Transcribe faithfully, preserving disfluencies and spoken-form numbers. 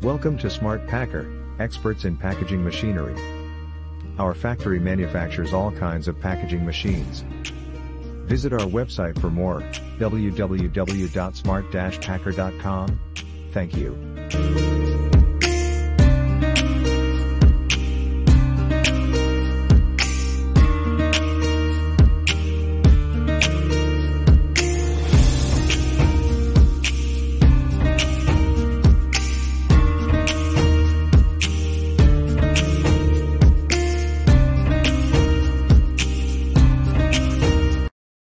Welcome to Smart Packer, experts in packaging machinery. Our factory manufactures all kinds of packaging machines. Visit our website for more, w w w dot smart dash packer dot com. Thank you.